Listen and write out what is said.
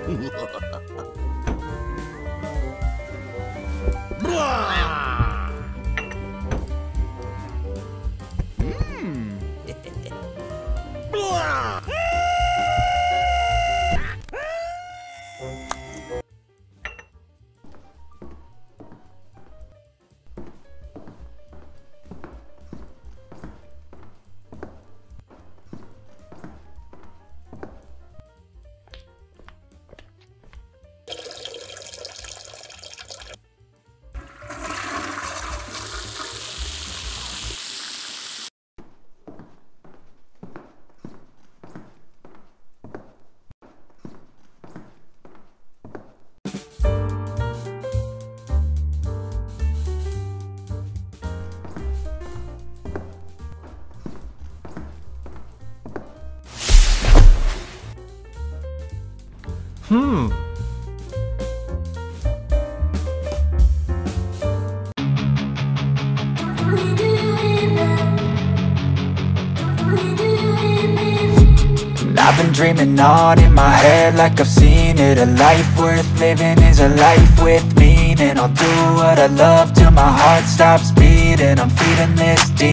I've been dreaming on in my head like I've seen it. A life worth living is a life with meaning. I'll do what I love till my heart stops beating. I'm feeding this deep